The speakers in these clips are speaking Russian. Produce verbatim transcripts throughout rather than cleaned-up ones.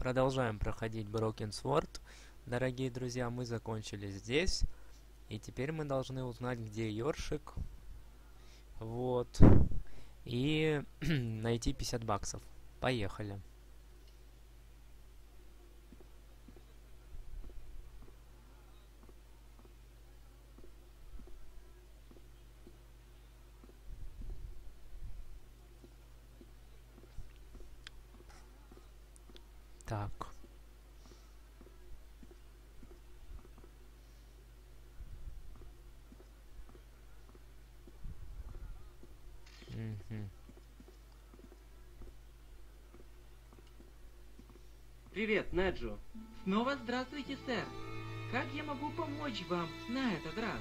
Продолжаем проходить Broken Sword. Дорогие друзья, мы закончили здесь. И теперь мы должны узнать, где ёршик. Вот. И найти пятьдесят баксов. Поехали. Так. Мгм. Привет, Неджо. Снова здравствуйте, сэр. Как я могу помочь вам на этот раз?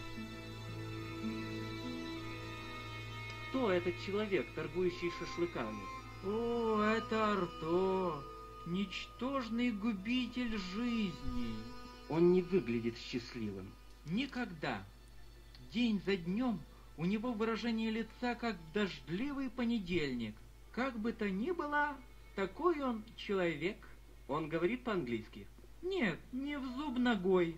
Кто этот человек, торгующий шашлыками? О, это Арто, ничтожный губитель жизни. Он не выглядит счастливым. Никогда. День за днем у него выражение лица, как дождливый понедельник. Как бы то ни было, такой он человек. Он говорит по-английски? Нет, не в зуб ногой.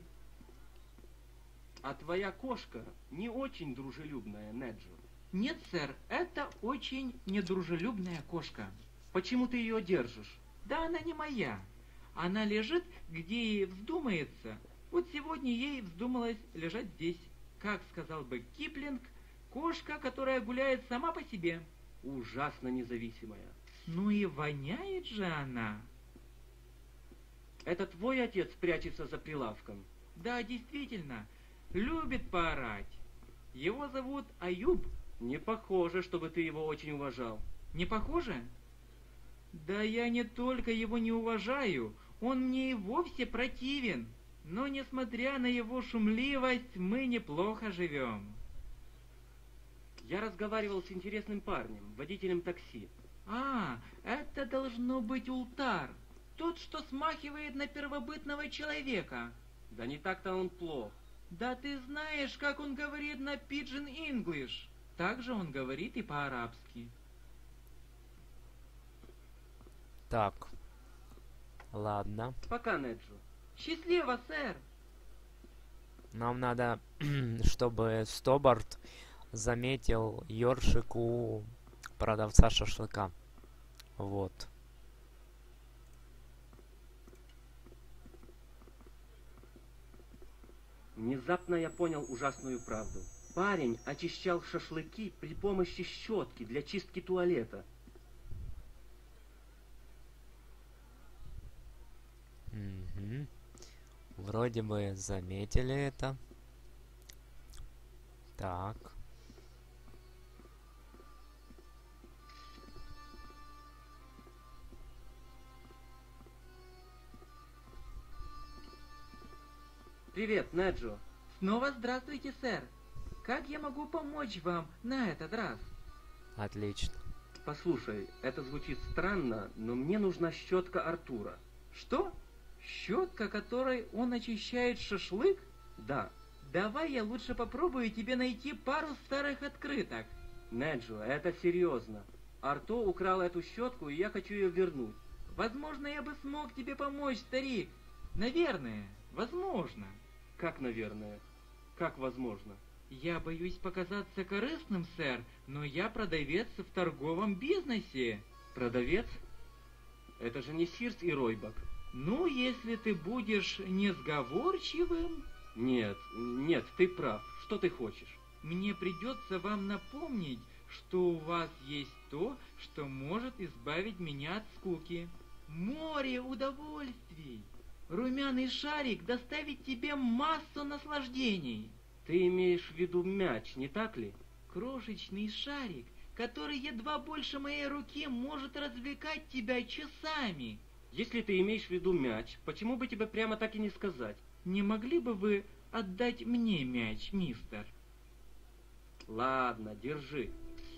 А твоя кошка не очень дружелюбная, Неджо. Нет, сэр, это очень недружелюбная кошка. Почему ты ее держишь? Да она не моя. Она лежит, где ей вздумается. Вот сегодня ей вздумалось лежать здесь. Как сказал бы Киплинг, кошка, которая гуляет сама по себе. Ужасно независимая. Ну и воняет же она. Это твой отец прячется за прилавком? Да, действительно, любит поорать. Его зовут Аюб. Не похоже, чтобы ты его очень уважал. Не похоже? Да я не только его не уважаю, он мне и вовсе противен. Но, несмотря на его шумливость, мы неплохо живем. Я разговаривал с интересным парнем, водителем такси. А, это должно быть Ултар. Тот, что смахивает на первобытного человека. Да не так-то он плох. Да ты знаешь, как он говорит на Pidgin English. Так же он говорит и по-арабски. Так. Ладно. Пока, Неджо. Счастливо, сэр. Нам надо, чтобы Стобарт заметил ёршик у продавца шашлыка. Вот. Внезапно я понял ужасную правду. Парень очищал шашлыки при помощи щетки для чистки туалета. Мгм. Вроде бы заметили это. Так. Привет, Неджо. Снова здравствуйте, сэр. Как я могу помочь вам на этот раз? Отлично. Послушай, это звучит странно, но мне нужна щетка Артура. Что? Щетка, которой он очищает шашлык? Да. Давай я лучше попробую тебе найти пару старых открыток. Неджо, это серьезно. Арто украл эту щетку, и я хочу ее вернуть. Возможно, я бы смог тебе помочь, старик. Наверное, возможно. Как, наверное? Как возможно? Я боюсь показаться корыстным, сэр, но я продавец в торговом бизнесе. Продавец? Это же не Сирс и Ройбак. Ну, если ты будешь несговорчивым... Нет, нет, ты прав. Что ты хочешь? Мне придется вам напомнить, что у вас есть то, что может избавить меня от скуки. Море удовольствий! Румяный шарик доставит тебе массу наслаждений. Ты имеешь в виду мяч, не так ли? Крошечный шарик, который едва больше моей руки, может развлекать тебя часами. Если ты имеешь в виду мяч, почему бы тебе прямо так и не сказать? Не могли бы вы отдать мне мяч, мистер? Ладно, держи.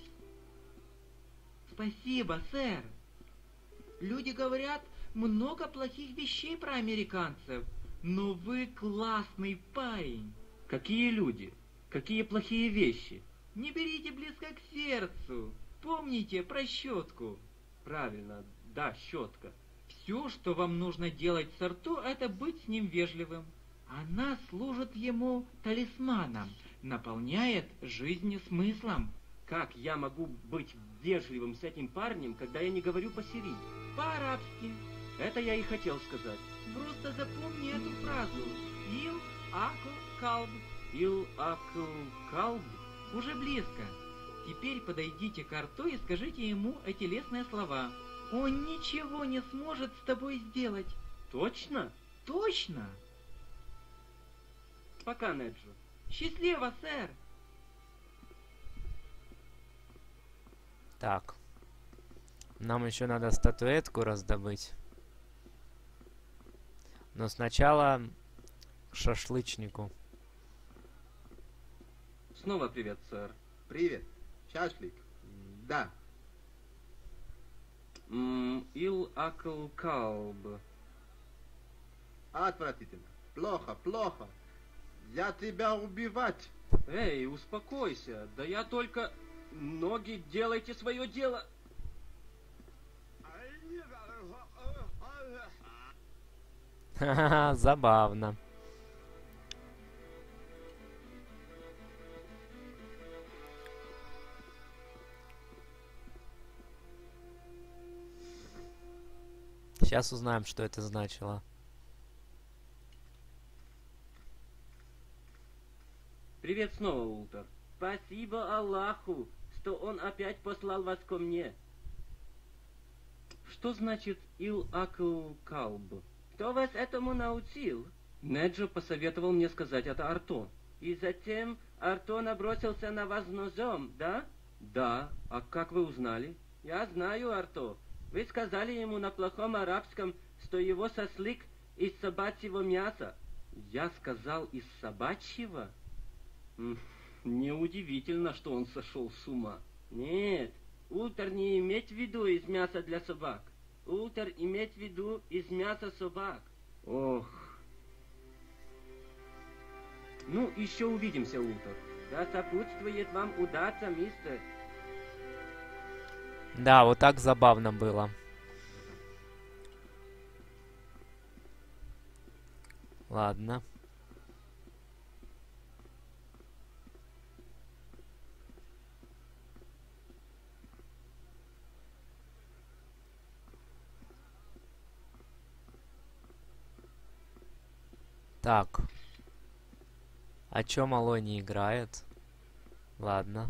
Спасибо, сэр. Люди говорят много плохих вещей про американцев, но вы классный парень. Какие люди? Какие плохие вещи? Не берите близко к сердцу. Помните про щетку. Правильно, да, щетка. Все, что вам нужно делать с Арто, это быть с ним вежливым. Она служит ему талисманом, наполняет жизнь смыслом. Как я могу быть вежливым с этим парнем, когда я не говорю по-сирийски? По-арабски. Это я и хотел сказать. Просто запомни эту фразу. Ил акл калб. Ил акл калб? Уже близко. Теперь подойдите к Арто и скажите ему эти лестные слова. Он ничего не сможет с тобой сделать. Точно? Точно. Пока, Неджо. Счастливо, сэр. Так. Нам еще надо статуэтку раздобыть. Но сначала к шашлычнику. Снова привет, сэр. Привет. Шашлик. Да. М, Ил акл калб. Отвратительно. Плохо, плохо. Я тебя убивать. Эй, успокойся. Да я только... Ноги, делайте свое дело. Ха-ха, забавно. Сейчас узнаем, что это значило. Привет снова, Ултер. Спасибо Аллаху, что он опять послал вас ко мне. Что значит Ил акл калб? Кто вас этому научил? Неджо посоветовал мне сказать это Арто. И затем Арто набросился на вас ножом, да? Да. А как вы узнали? Я знаю, Арто. Вы сказали ему на плохом арабском, что его шашлык из собачьего мяса. Я сказал из собачьего? М, Неудивительно, что он сошел с ума. Нет, Ултер не иметь в виду из мяса для собак. Ултер иметь в виду из мяса собак. Ох. Ну, еще увидимся, Ултер. Да сопутствует вам удача, мистер. Да, вот так забавно было. Ладно. Так. А чё Малой не играет? Ладно.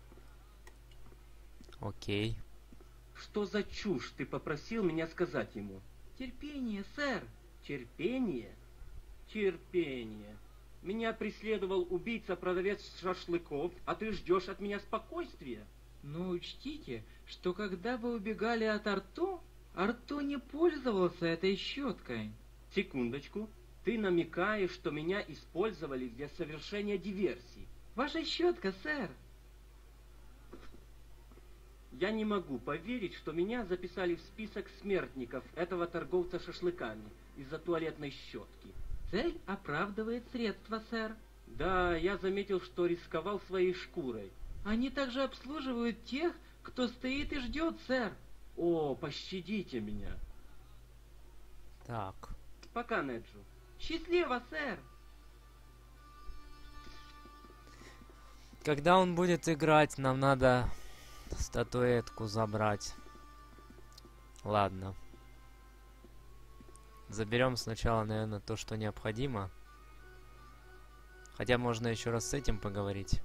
Окей. Что за чушь ты попросил меня сказать ему? Терпение, сэр. Терпение? Терпение. Меня преследовал убийца-продавец шашлыков, а ты ждешь от меня спокойствия? Но учтите, что когда вы убегали от Арто, Арто не пользовался этой щеткой. Секундочку. Ты намекаешь, что меня использовали для совершения диверсии. Ваша щетка, сэр. Я не могу поверить, что меня записали в список смертников этого торговца шашлыками из-за туалетной щетки. Цель оправдывает средства, сэр. Да, я заметил, что рисковал своей шкурой. Они также обслуживают тех, кто стоит и ждет, сэр. О, пощадите меня. Так. Пока, Неджо. Счастливо, сэр. Когда он будет играть, нам надо статуэтку забрать. Ладно. Заберем сначала, наверное, то, что необходимо. Хотя можно еще раз с этим поговорить.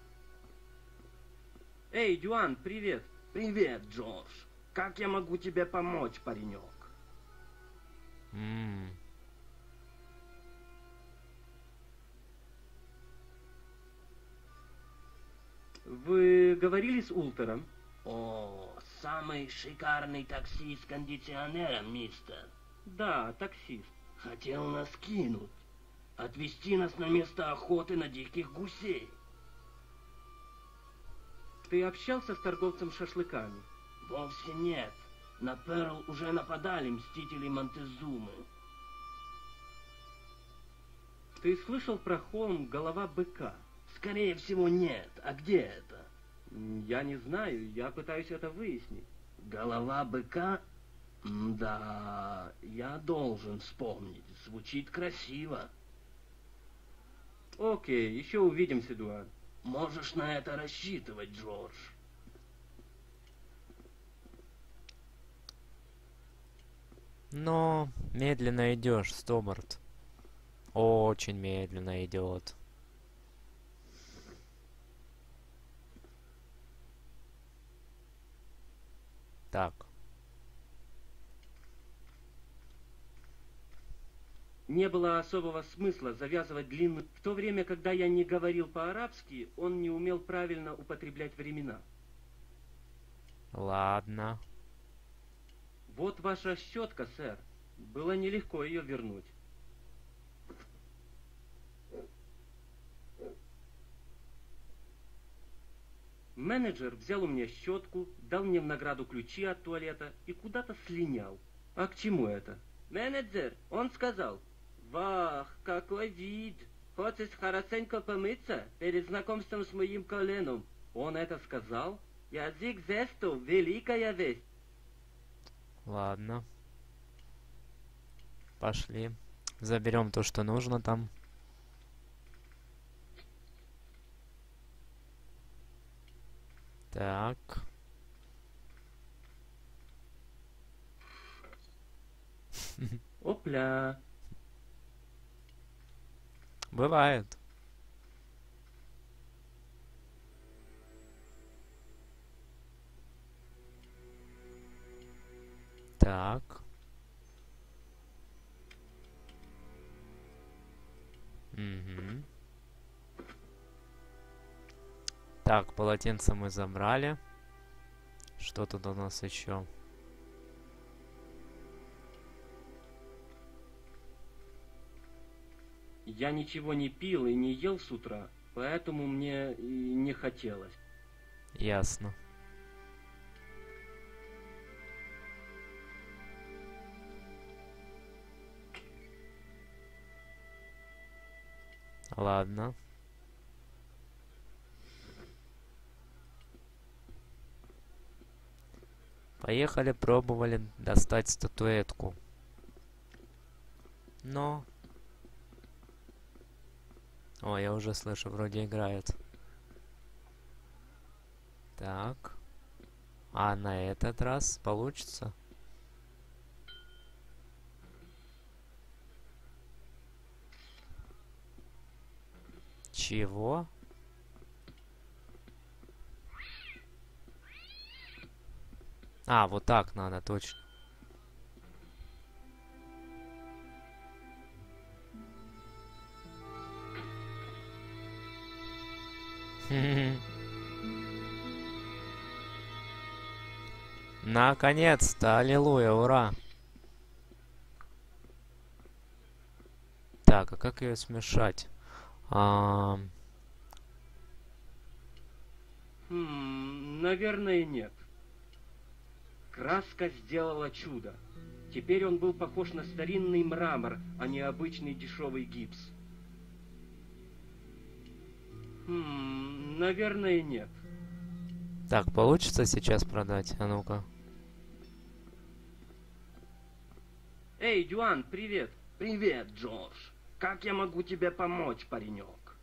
Эй, Дюан, привет. Привет, Джордж. Как я могу тебе помочь, паренек? Ммм. Вы говорили с Ултером? О, самый шикарный такси с кондиционером, мистер. Да, таксист. Хотел нас кинуть. Отвезти нас на место охоты на диких гусей. Ты общался с торговцем шашлыками? Вовсе нет. На Перл уже нападали мстители Монтезумы. Ты слышал про холм Голова Быка? Скорее всего, нет. А где это? Я не знаю. Я пытаюсь это выяснить. Голова Быка? Да, я должен вспомнить. Звучит красиво. Окей, еще увидимся, Дуан. Можешь на это рассчитывать, Джордж. Но медленно идешь, Стобарт. Очень медленно идет. Так. Не было особого смысла завязывать длинную... В то время, когда я не говорил по-арабски, он не умел правильно употреблять времена. Ладно. Вот ваша щетка, сэр. Было нелегко ее вернуть. Менеджер взял у меня щетку, дал мне в награду ключи от туалета и куда-то слинял. А к чему это? Менеджер, он сказал: «Вах, какой вид! Хочешь хорошенько помыться перед знакомством с моим коленом?» Он это сказал? Язык жестов — великая вещь. Ладно. Пошли. Заберем то, что нужно там. Так. Опля. Бывает. Так. Угу. Так, полотенце мы забрали. Что тут у нас еще? Я ничего не пил и не ел с утра, поэтому мне и не хотелось. Ясно. Ладно. Поехали, пробовали достать статуэтку. Но... О, я уже слышу, вроде играет. Так. А на этот раз получится? Чего? А, вот так надо, точно. Наконец-то, аллилуйя, ура. Так, а как ее смешать? А... Хм, наверное, нет. Краска сделала чудо. Теперь он был похож на старинный мрамор, а не обычный дешевый гипс. Хм, наверное, нет. Так, получится сейчас продать? А ну-ка. Эй, Дюан, привет. Привет, Джордж. Как я могу тебе помочь, паренек?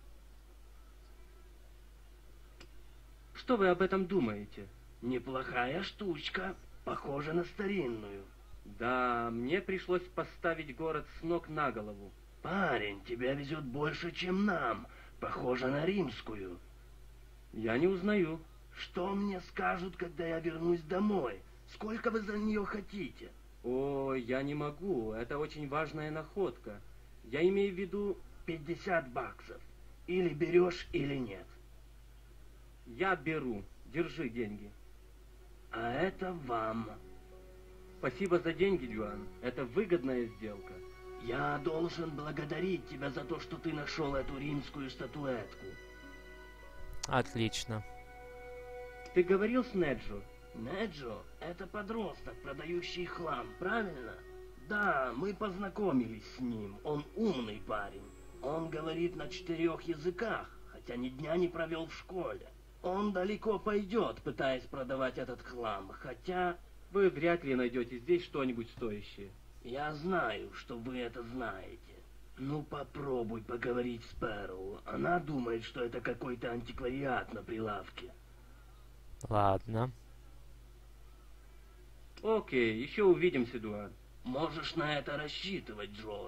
Что вы об этом думаете? Неплохая штучка. Похожа на старинную. Да, мне пришлось поставить город с ног на голову. Парень, тебя везет больше, чем нам. Похоже на римскую. Я не узнаю. Что мне скажут, когда я вернусь домой? Сколько вы за нее хотите? О, я не могу. Это очень важная находка. Я имею в виду пятьдесят баксов. Или берешь, или нет. Я беру. Держи деньги. А это вам. Спасибо за деньги, Дюан. Это выгодная сделка. Я должен благодарить тебя за то, что ты нашел эту римскую статуэтку. Отлично. Ты говорил с Неджо? Неджо — это подросток, продающий хлам, правильно? Да, мы познакомились с ним. Он умный парень. Он говорит на четырех языках, хотя ни дня не провел в школе. Он далеко пойдет, пытаясь продавать этот хлам, хотя Вы вряд ли найдете здесь что-нибудь стоящее. Я знаю, что вы это знаете. Ну попробуй поговорить с Пэрл. Она думает, что это какой-то антиквариат на прилавке. Ладно. Окей, еще увидимся, Эдуард. Можешь на это рассчитывать, Джордж.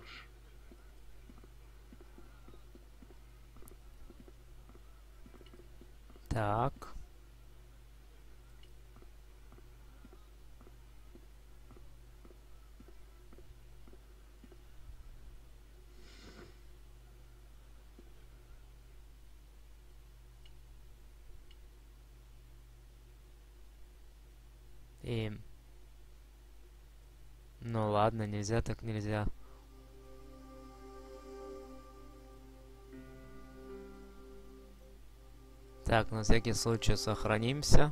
Так. И... Ну ладно, нельзя так нельзя. Так, на всякий случай сохранимся.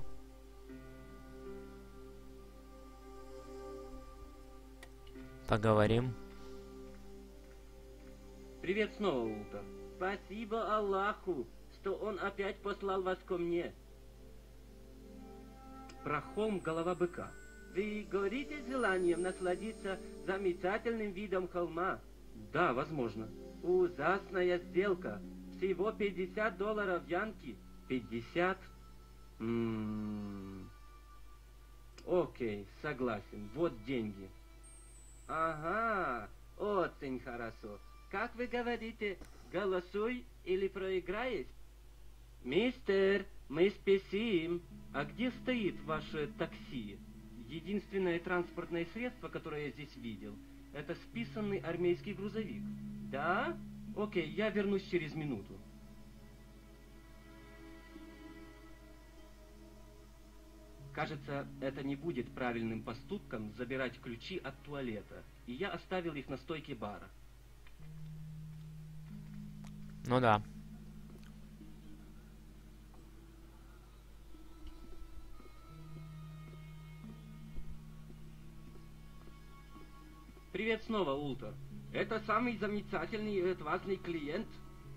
Поговорим. Привет снова, Ултер. Спасибо Аллаху, что он опять послал вас ко мне. Про холм голова быка. Вы говорите с желанием насладиться замечательным видом холма? Да, возможно. Ужасная сделка. Всего пятьдесят долларов янки. пятьдесят? М-м-м. Окей, согласен. Вот деньги. Ага, очень хорошо. Как вы говорите, голосуй или проиграешь? Мистер, мы спешим. А где стоит ваше такси? Единственное транспортное средство, которое я здесь видел, это списанный армейский грузовик. Да? Окей, я вернусь через минуту. Кажется, это не будет правильным поступком забирать ключи от туалета. И я оставил их на стойке бара. Ну да. Привет снова, Ултер. Это самый замечательный и отважный клиент.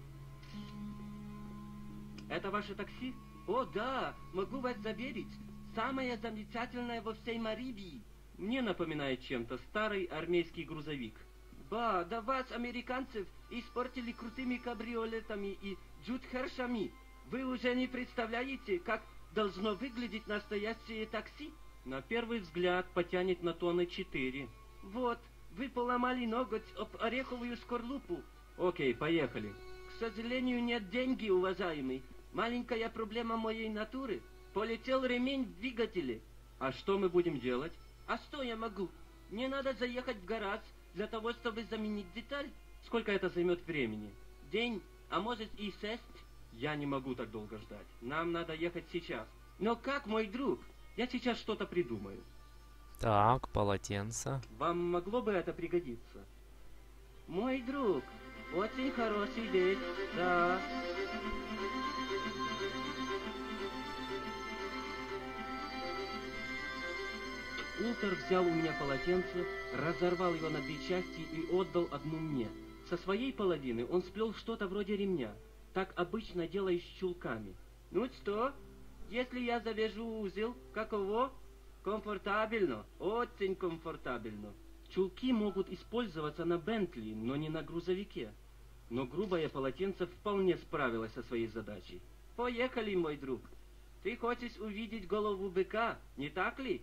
Это ваше такси? О, да, могу вас заверить. Самое замечательное во всей Марибии. Мне напоминает чем-то старый армейский грузовик. Ба, да вас, американцев, испортили крутыми кабриолетами и джутхершами. Вы уже не представляете, как должно выглядеть настоящее такси? На первый взгляд потянет на тонны четыре. Вот, вы поломали ноготь об ореховую скорлупу. Окей, поехали. К сожалению, нет деньги, уважаемый. Маленькая проблема моей натуры. Полетел ремень в двигателе. А что мы будем делать? А что я могу? Мне надо заехать в гараж для того, чтобы заменить деталь. Сколько это займет времени? День, а может и шесть? Я не могу так долго ждать. Нам надо ехать сейчас. Но как, мой друг? Я сейчас что-то придумаю. Так, полотенце. Вам могло бы это пригодиться? Мой друг, очень хороший вещь, да. Ултер взял у меня полотенце, разорвал его на две части и отдал одну мне. Со своей половины он сплел что-то вроде ремня. Так обычно делаешь с чулками. Ну что, если я завяжу узел, каково? Комфортабельно, очень комфортабельно. Чулки могут использоваться на Бентли, но не на грузовике. Но грубое полотенце вполне справилось со своей задачей. Поехали, мой друг. Ты хочешь увидеть голову быка, не так ли?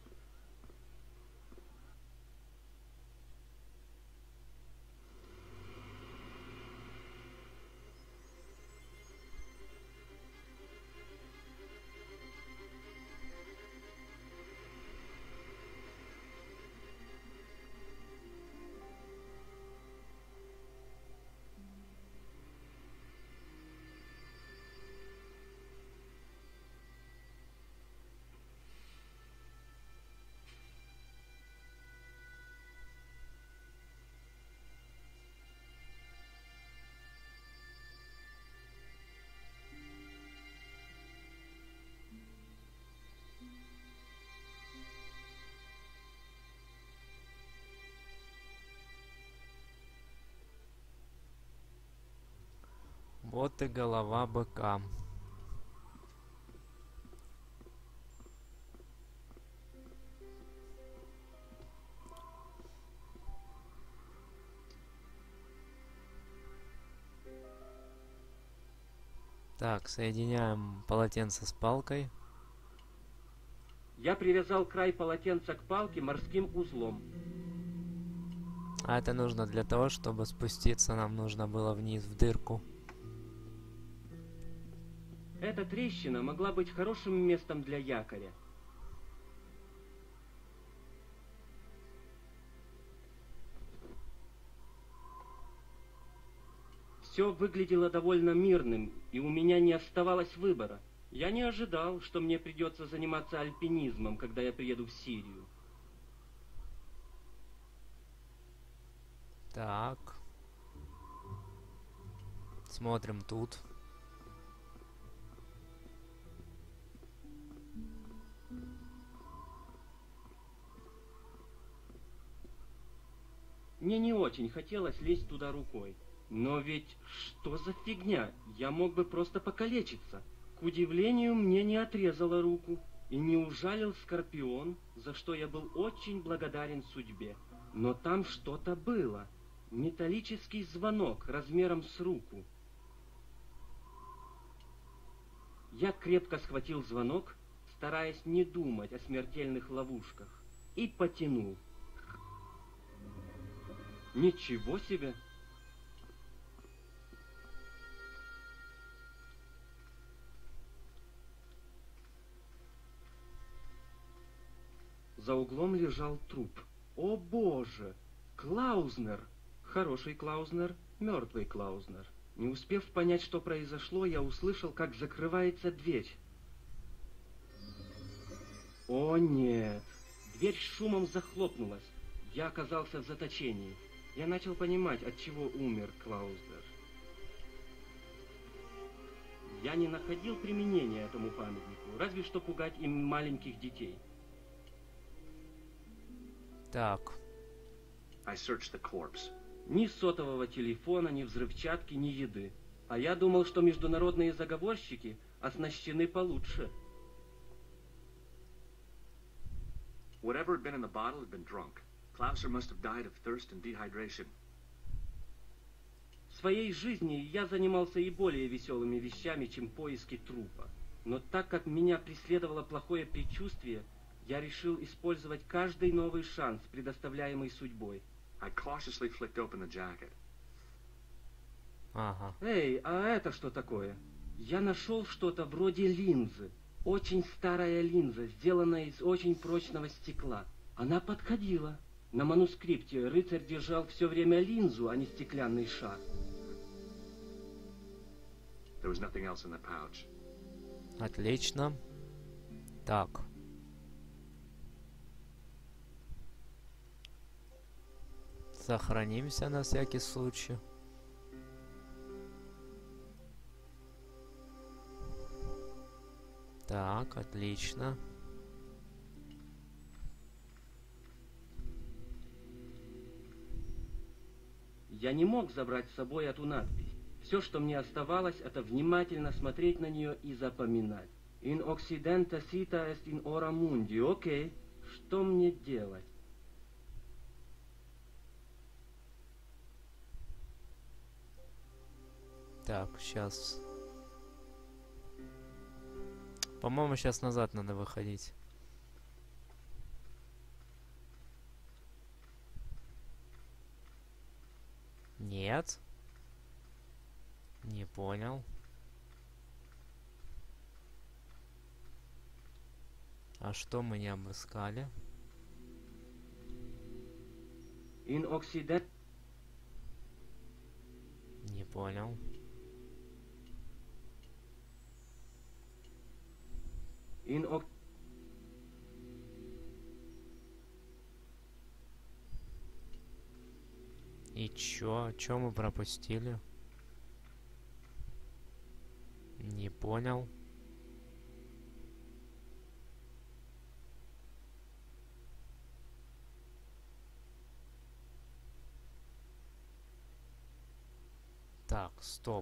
Вот и голова быка. Так, соединяем полотенце с палкой. Я привязал край полотенца к палке морским узлом. А это нужно для того, чтобы спуститься, нам нужно было вниз в дырку. Эта трещина могла быть хорошим местом для якоря. Все выглядело довольно мирным, и у меня не оставалось выбора. Я не ожидал, что мне придется заниматься альпинизмом, когда я приеду в Сирию. Так. Смотрим тут. Мне не очень хотелось лезть туда рукой. Но ведь что за фигня? Я мог бы просто покалечиться. К удивлению, мне не отрезало руку и не ужалил скорпион, за что я был очень благодарен судьбе. Но там что-то было. Металлический звонок размером с руку. Я крепко схватил звонок, стараясь не думать о смертельных ловушках, и потянул. Ничего себе! За углом лежал труп. О боже! Клаузнер! Хороший Клаузнер, мертвый Клаузнер. Не успев понять, что произошло, я услышал, как закрывается дверь. О нет! Дверь с шумом захлопнулась. Я оказался в заточении. Я начал понимать, от чего умер Клаузнер. Я не находил применения этому памятнику, разве что пугать им маленьких детей. Так. I searched the corpse. Ни сотового телефона, ни взрывчатки, ни еды. А я думал, что международные заговорщики оснащены получше. Whatever had been in the bottle had been drunk. Klausner must have died of thirst and dehydration. В своей жизни я занимался и более веселыми вещами, чем поиски трупа. Но так как меня преследовало плохое предчувствие, я решил использовать каждый новый шанс, предоставляемый судьбой. I cautiously flicked open the jacket. Ага. Эй, а это что такое? Я нашел что-то вроде линзы. Очень старая линза, сделанная из очень прочного стекла. Она подходила. На манускрипте рыцарь держал все время линзу, а не стеклянный шар. There was nothing else in the pouch. Отлично. Так. Сохранимся на всякий случай. Так, отлично. Я не мог забрать с собой эту надпись. Все, что мне оставалось, это внимательно смотреть на нее и запоминать. In Occidente cita est in ora mundi. Окей, что мне делать? Так, сейчас. По-моему, сейчас назад надо выходить. Нет. Не понял. А что мы не обыскали? In Occidente... Не понял. In Oc... И чё? Чё мы пропустили? Не понял. Так, стоп.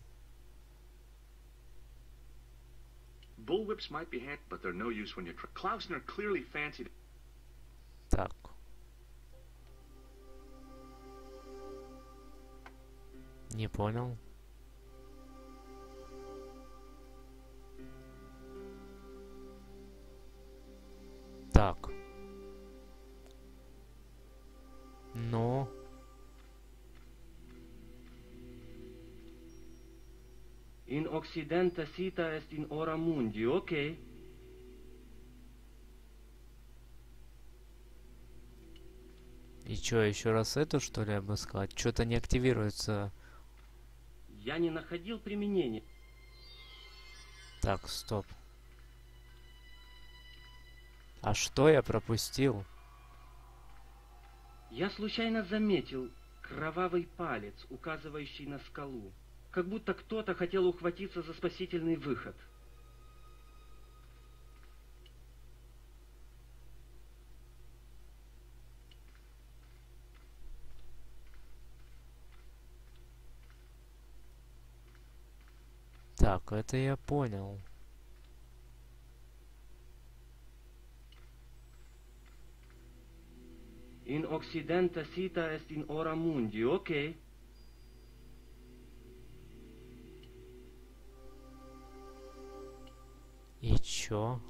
Bullwhips might be handy, but they're no use when you try. Klausner clearly fancied. Так. Не понял. Ну, In occidente sita est in ora mundi, окей. и чё, еще раз эту, что ли, обыскать? Что-то не активируется. Я не находил применения. Так, стоп. А что я пропустил? Я случайно заметил кровавый палец, указывающий на скалу. Как будто кто-то хотел ухватиться за спасительный выход. Так, это я понял. In occidente sita est in ora mundi, окей. И чё?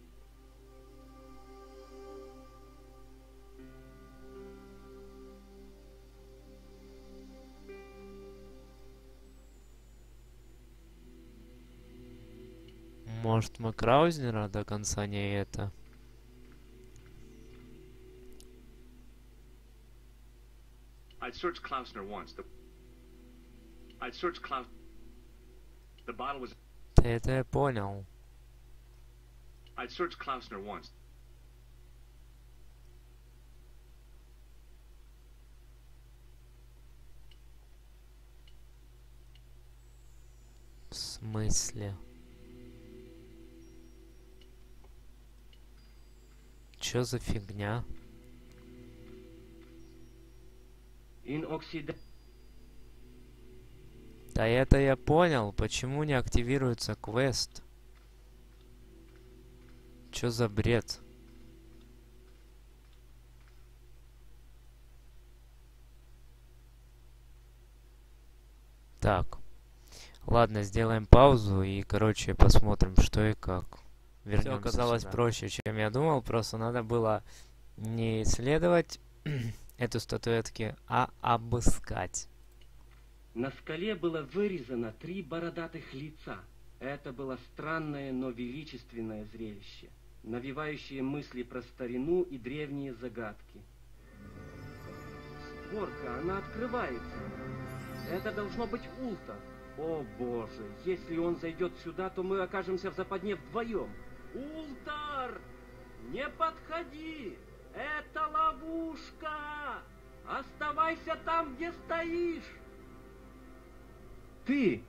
Может, мы Краузнера до конца не это? I'd searched Klausner once. The... I'd searched Klaus... The bottle was... Да это я понял. I'd searched Klausner once. В смысле? Чё за фигня? In occidente... Да это я понял. Почему не активируется квест? Чё за бред? Так. Ладно, сделаем паузу и, короче, посмотрим, что и как. Все оказалось проще, чем я думал. Просто надо было не исследовать эту статуэтку, а обыскать. На скале было вырезано три бородатых лица. Это было странное, но величественное зрелище, навевающее мысли про старину и древние загадки. Створка, она открывается. Это должно быть Улта. О боже, если он зайдет сюда, то мы окажемся в западне вдвоем. Ултар! Не подходи! Это ловушка! Оставайся там, где стоишь! Ты!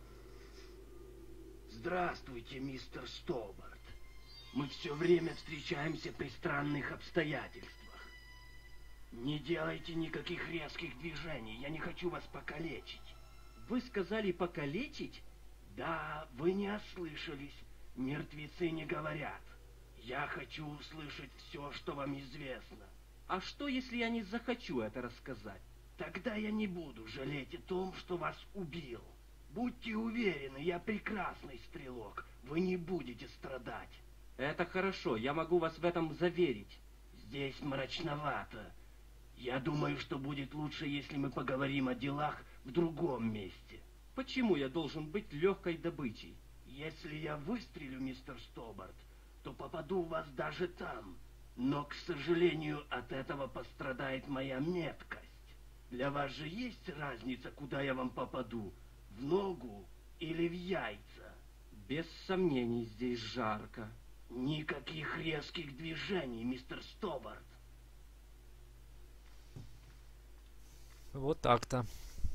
Здравствуйте, мистер Стобарт. Мы все время встречаемся при странных обстоятельствах. Не делайте никаких резких движений, я не хочу вас покалечить. Вы сказали покалечить? Да, вы не ослышались. Мертвецы не говорят. Я хочу услышать все, что вам известно. А что, если я не захочу это рассказать? Тогда я не буду жалеть о том, что вас убил. Будьте уверены, я прекрасный стрелок. Вы не будете страдать. Это хорошо, я могу вас в этом заверить. Здесь мрачновато. Я думаю, что будет лучше, если мы поговорим о делах в другом месте. Почему я должен быть легкой добычей? Если я выстрелю, мистер Стобарт, то попаду в вас даже там. Но, к сожалению, от этого пострадает моя меткость. Для вас же есть разница, куда я вам попаду? В ногу или в яйца? Без сомнений, здесь жарко. Никаких резких движений, мистер Стобарт. Вот так-то.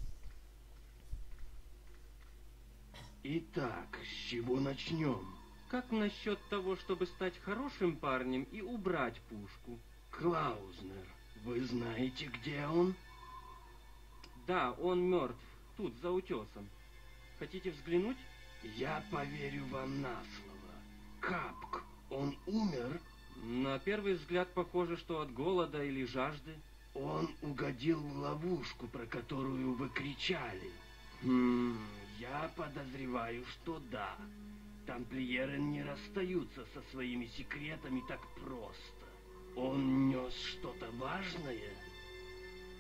Итак, с чего начнем? Как насчет того, чтобы стать хорошим парнем и убрать пушку? Клаузнер, вы знаете, где он? Да, он мертв. Тут, за утесом. Хотите взглянуть? Я поверю вам на слово. Капк, он умер? На первый взгляд похоже, что от голода или жажды. Он угодил в ловушку, про которую вы кричали. Хм... Я подозреваю, что да. Тамплиеры не расстаются со своими секретами так просто. Он нес что-то важное?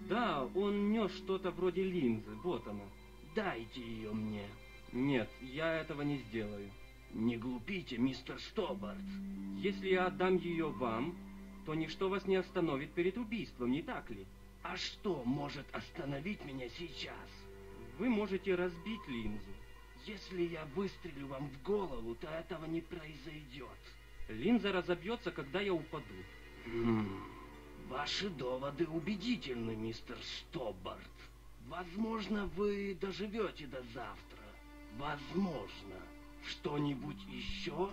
Да, он нес что-то вроде линзы. Вот она. Дайте ее мне. Нет, я этого не сделаю. Не глупите, мистер Стобарт. Если я отдам ее вам, то ничто вас не остановит перед убийством, не так ли? А что может остановить меня сейчас? Вы можете разбить линзу. Если я выстрелю вам в голову, то этого не произойдет. Линза разобьется, когда я упаду. Хм. Ваши доводы убедительны, мистер Стобарт. Возможно, вы доживете до завтра. Возможно. Что-нибудь еще?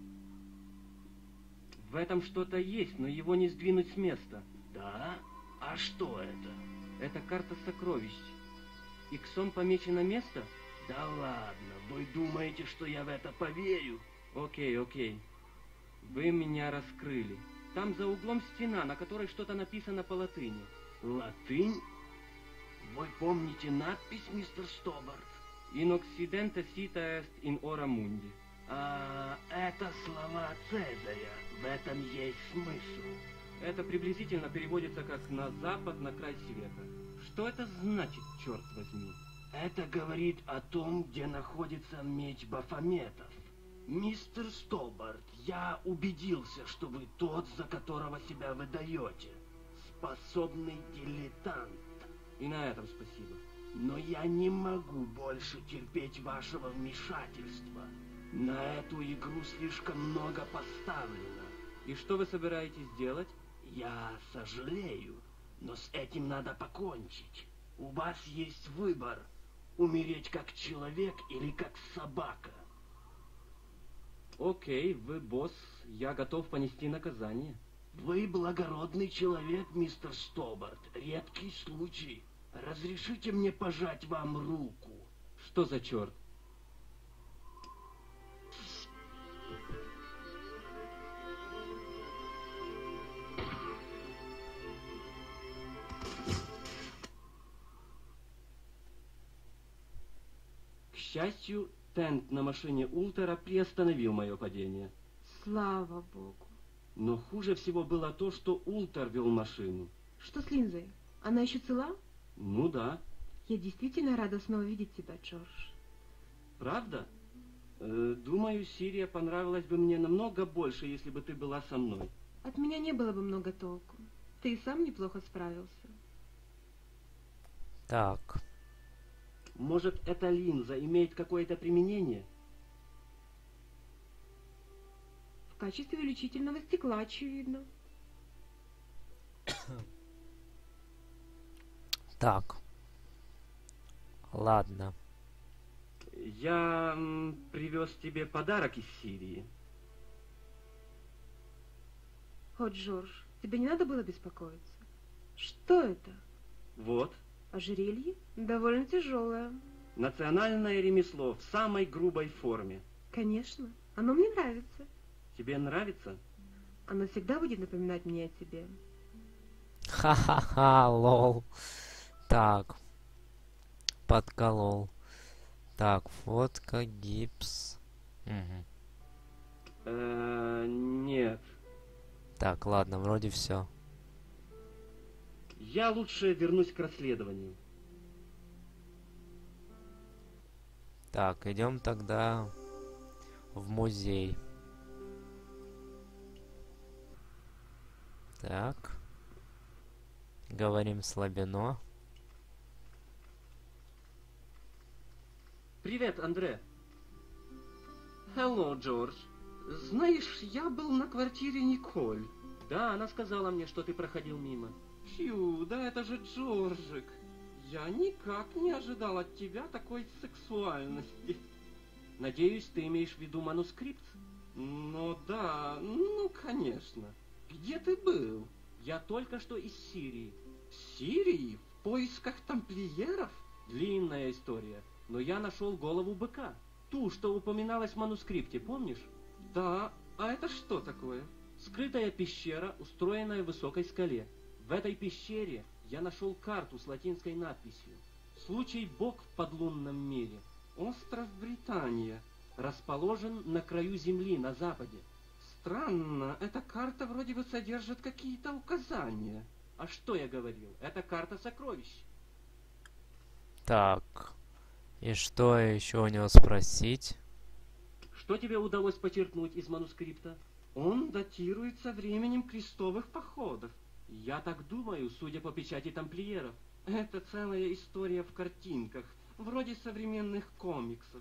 В этом что-то есть, но его не сдвинуть с места. Да? А что это? Это карта сокровищ. Иксом помечено место? Да ладно, вы думаете, что я в это поверю? Окей, окей. Вы меня раскрыли. Там за углом стена, на которой что-то написано по латыни. Латынь? Вы помните надпись, мистер Стобарт? In occidente sita est in ora mundi. А, это слова Цезаря. В этом есть смысл. Это приблизительно переводится как «на запад, на край света». Что это значит, черт возьми? Это говорит о том, где находится меч Бафометов. Мистер Стобарт, я убедился, что вы тот, за которого себя выдаете. Способный дилетант. И на этом спасибо. Но я не могу больше терпеть вашего вмешательства. На эту игру слишком много поставлено. И что вы собираетесь делать? Я сожалею, но с этим надо покончить. У вас есть выбор. Умереть как человек или как собака. Окей, вы босс. Я готов понести наказание. Вы благородный человек, мистер Стобарт. Редкий случай. Разрешите мне пожать вам руку? Что за черт? К счастью, тент на машине Ултера приостановил мое падение. Слава богу. Но хуже всего было то, что Ултер вел машину. Что с линзой? Она еще цела? Ну да. Я действительно рада снова видеть тебя, Джордж. Правда? Э, думаю, Сирия понравилась бы мне намного больше, если бы ты была со мной. От меня не было бы много толку. Ты и сам неплохо справился. Так. Может, эта линза имеет какое-то применение? В качестве увеличительного стекла, очевидно. Так. Ладно. Я м, привез тебе подарок из Сирии. О, Джордж, тебе не надо было беспокоиться. Что это? Вот. Ожерелье? Довольно тяжелое. Национальное ремесло в самой грубой форме. Конечно, оно мне нравится. Тебе нравится? Оно всегда будет напоминать мне о тебе. Ха-ха-ха, лол. Так. Подколол. Так, фотка, гипс. Угу. Э, нет. Так, ладно, вроде все. Я лучше вернусь к расследованию. Так, идем тогда в музей. Так. Говорим Слабино. Привет, Андре. Hello, Джордж. Знаешь, я был на квартире Николь. Да, она сказала мне, что ты проходил мимо. Фью, да это же Джорджик. Я никак не ожидал от тебя такой сексуальности. Надеюсь, ты имеешь в виду манускрипт? Ну да, ну конечно. Где ты был? Я только что из Сирии. Сирии? В поисках тамплиеров? Длинная история. Но я нашел голову быка. Ту, что упоминалась в манускрипте, помнишь? Да, а это что такое? Скрытая пещера, устроенная в высокой скале. В этой пещере я нашел карту с латинской надписью. Случай Бог в подлунном мире. Остров Британия. Расположен на краю земли, на западе. Странно, эта карта вроде бы содержит какие-то указания. А что я говорил? Это карта сокровищ. Так. И что еще у него спросить? Что тебе удалось почерпнуть из манускрипта? Он датируется временем крестовых походов. Я так думаю, судя по печати тамплиеров. Это целая история в картинках, вроде современных комиксов.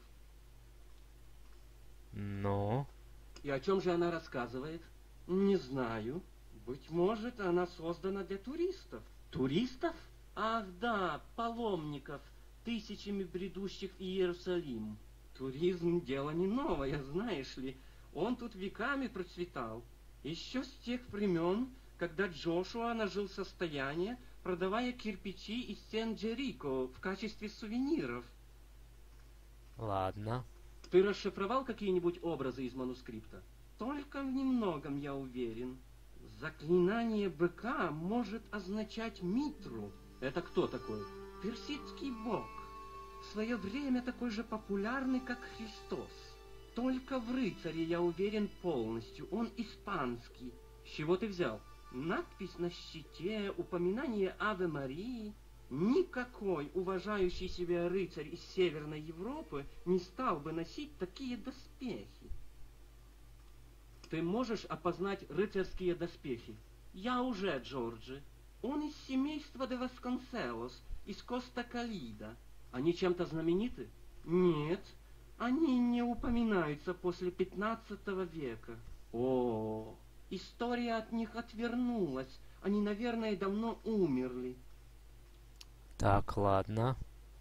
Ну? И о чем же она рассказывает? Не знаю. Быть может, она создана для туристов. Туристов? Ах да, паломников, тысячами бредущих в Иерусалим. Туризм — дело не новое, знаешь ли. Он тут веками процветал. Еще с тех времен, когда Джошуа нажил состояние, продавая кирпичи из стен Джерико в качестве сувениров. Ладно. Ты расшифровал какие-нибудь образы из манускрипта? Только в немногом, я уверен. Заклинание быка может означать Митру. Это кто такой? Персидский бог. В свое время такой же популярный, как Христос. Только в рыцаре, я уверен, полностью. Он испанский. С чего ты взял? Надпись на щите, упоминание Аве Марии. Никакой уважающий себя рыцарь из Северной Европы не стал бы носить такие доспехи. Ты можешь опознать рыцарские доспехи? Я уже, Джорджи. Он из семейства де Васконселос, из Коста-Калида. Они чем-то знамениты? Нет, они не упоминаются после пятнадцатого века. О, история от них отвернулась. Они, наверное, давно умерли. Так, ладно.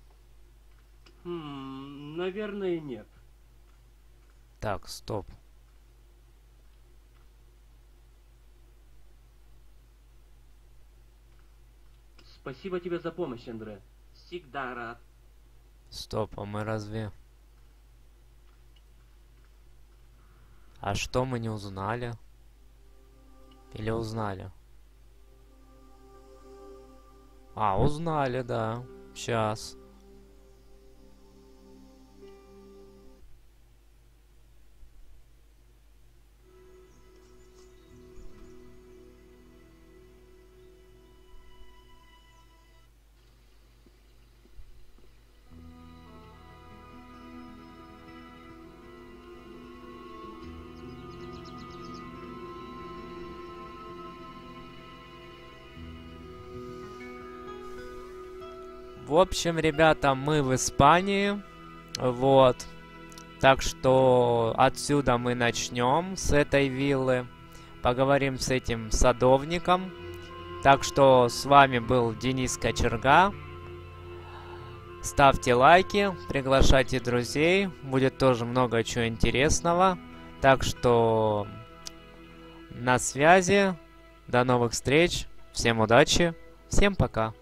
Хм, наверное, нет. Так, стоп. Спасибо тебе за помощь, Андре. Всегда рад. Стоп, а мы разве... А что мы не узнали? Или узнали? А, узнали, да. Сейчас. В общем, ребята, мы в Испании. Вот. Так что отсюда мы начнем, с этой виллы. Поговорим с этим садовником. Так что с вами был Денис Кочерга. Ставьте лайки, приглашайте друзей. Будет тоже много чего интересного. Так что на связи. До новых встреч. Всем удачи. Всем пока.